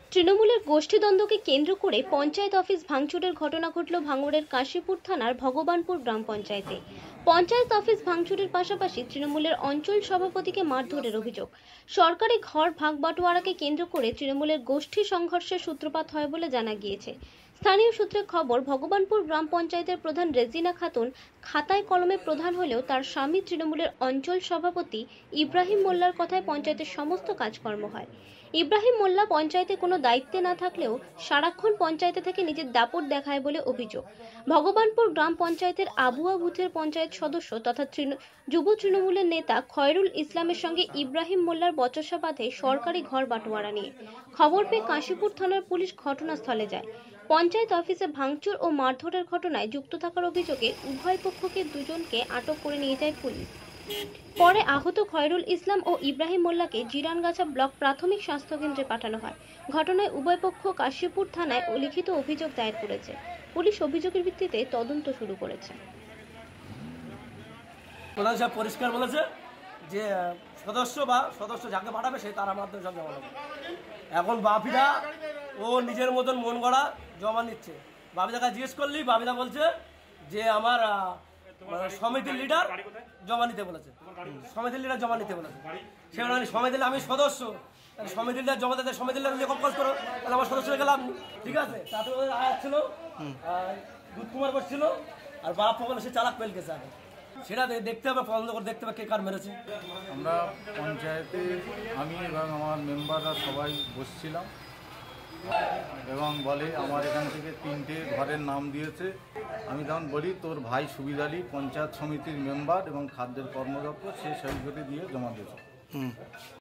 তৃণমূলের গোষ্ঠীদ্বন্দ্বকে কেন্দ্র করে পঞ্চায়েত অফিস ভাঙচুরের ঘটনা ঘটল ভাঙড়ের কাশীপুর থানার ভগবানপুর গ্রাম পঞ্চায়েতে। পঞ্চায়েত অফিস ভাঙচুরের পাশাপাশি তৃণমূলের অঞ্চল সভাপতিকে মারধরের অভিযোগ। সরকারি ঘর ভাগ বাটোয়ারাকে কেন্দ্র করে তৃণমূলের গোষ্ঠী সংঘর্ষের সূত্রপাত হয় বলে জানা গিয়েছে। স্থানীয় সূত্রে খবর, ভগবানপুর গ্রাম পঞ্চায়েতের প্রধান রেজিনা খাতুন খাতায় কলমে প্রধান হলেও তার স্বামী তৃণমূলের অঞ্চল সভাপতি ইব্রাহিম মোল্লার কথায় পঞ্চায়েতের সমস্ত কাজকর্ম হয়। ইব্রাহিম মোল্লা পঞ্চায়েতে কোনো দায়িত্বে না থাকলেও সারাক্ষণ পঞ্চায়েতে থেকে নিজের দাপট দেখায় বলে অভিযোগ। ভগবানপুর গ্রাম পঞ্চায়েতের আবুয়া বুথের পঞ্চায়েত সদস্য তথা যুব তৃণমূলের নেতা খয়রুল ইসলামের সঙ্গে ইব্রাহিম মোল্লার বচসা বাঁধে সরকারি ঘর বাটোয়ারা নিয়ে। খবর পেয়ে কাশীপুর থানার পুলিশ ঘটনাস্থলে যায়। পঞ্চায়েত অফিসে ভাঙচুর ও মারধরের ঘটনায় যুক্ত থাকার অভিযোগে উভয় পক্ষকে দুজনকে আটক করে নিয়ে যায় পুলিশ। পরে আহত খয়রুল ইসলাম ও ইব্রাহিম মোল্লাকে জিরানগাছা ব্লক প্রাথমিক স্বাস্থ্য কেন্দ্রে পাঠানো হয়। ঘটনায় উভয় পক্ষ কাশীপুর থানায় লিখিত অভিযোগ দায়ের করেছে। পুলিশ অভিযোগের ভিত্তিতে তদন্ত শুরু করেছে। প্রধান সাহেব পরিষ্কার বলেছে যে সদস্য যাকে পাঠাবে সে তার মাধ্যমে সব জমা দেবে। এখন বাপিদা ও নিজের মতন মন গড়া জমা নিচ্ছে। বাপিদাকে জিজ্ঞেস করলি, বাপিদা বলছে যে আমার সমিতির লিডার জমা নিতে বলেছে। সমিতির লিডার জমা নিতে বলেছে। সেখানে সমিতির আমি সদস্য, সমিতির লিডার জমা দিতে সমিতির লিডার নিয়ে কম্পোজ করো, তাহলে আমার সদস্য রেখে লাভ নেই। ঠিক আছে, তাতে আয়াত ছিল, দুধ কুমার করছিল, আর বাপ বলে সে চালাক পেল গেছে। আগে সেটা দেখতে হবে, তদন্ত করে দেখতে হবে কে কার মেরেছে। আমরা পঞ্চায়েতে আমি এবং আমার মেম্বাররা সবাই বসছিলাম এবং বলে আমার এখান থেকে 3টে ঘরের নাম দিয়েছে। আমি তখন বলি তোর ভাই সুবিধ আলী পঞ্চায়েত সমিতির মেম্বার এবং খাদ্যের কর্মদক্ষ, সে সই করে দিয়ে জমা দিয়েছে।